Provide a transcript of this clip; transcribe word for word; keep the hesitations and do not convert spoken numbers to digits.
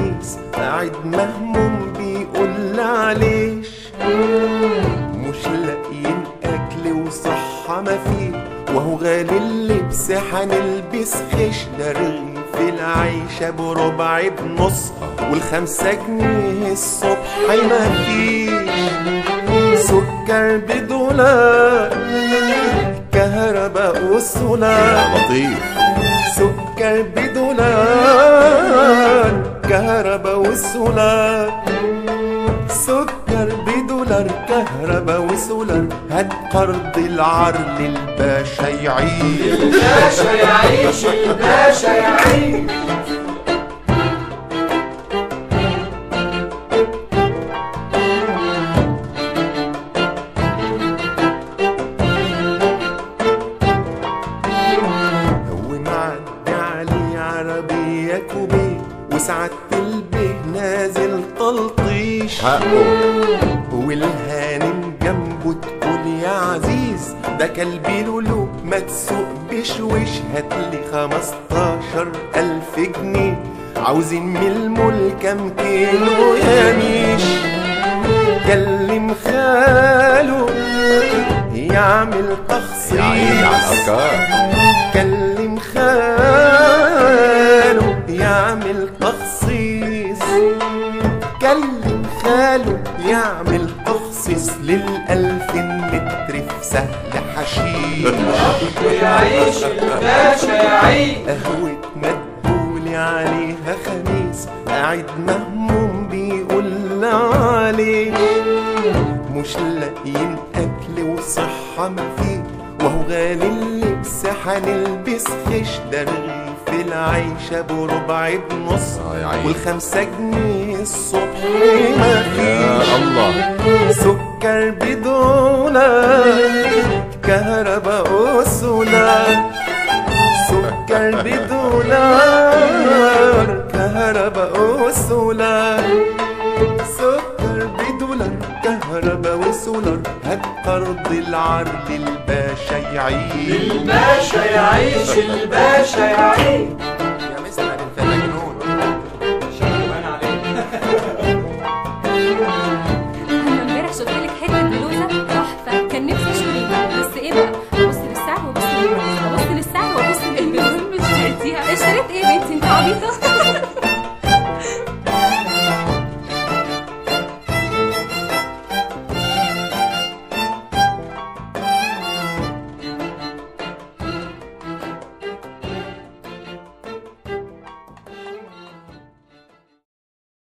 خميس قاعد مهموم بيقول عليش مش لاقيين اكل وصحة مفيه، وهو غالي اللبس حنلبس خش، ده رغيف العيشة بربع بنص والخمسة جنيه الصبح مفيش، سكر بدولار كهرباء وسولار لطيف، سكر بدولار كهرباء وسولار، سكر بدولار كهرباء وسولار، هات قرض العر للباشا يعيش، الباشا يعيش، الباشا يعيش. عربية كوبيه وسعادة البيه نازل تلطيش حقه، والهانم جنبه تقول يا عزيز ده كلبي لولو ما تسوق بشويش، هاتلي خمستاشر ألف جنيه عاوزين من المول كام كيلو يميش، كلم خاله يعمل تخصيص، يا عيني على الأفكار، كلم خاله يعمل تخصيص، كلم خاله يعمل تخصيص للألفين متر في سهل حشيش، يعيش الباشا يعيش. قهوة مدبولي عليها خميس قاعد مهموم بيقول عليه مش لاقيين أكل وصحة مفيه، وهو غالي اللبس حنلبس خش، ده رغيف العيشة بربع بنص والخمسة جنيه الصبح مفيش، يا الله، سكر بدولار كهرباء وسولار، سكر بدولار كهرباء وسولار، سكر بدولار كهرباء وسولار، هات قرض العر للباشا يعيش، الباشا يعيش، الباشا يعيش. يا مستر انت مجنون. شكرا عليك. انا امبارح شفت لك حته بلوزه تحفه، كان نفسي اشتريها، بس ايه بقى؟ ابص للسعر وابص للبلوزه، ابص للسعر وابص للبلوزه، مش شريتيها. اشتريت ايه يا بنتي؟ انت عبيطه.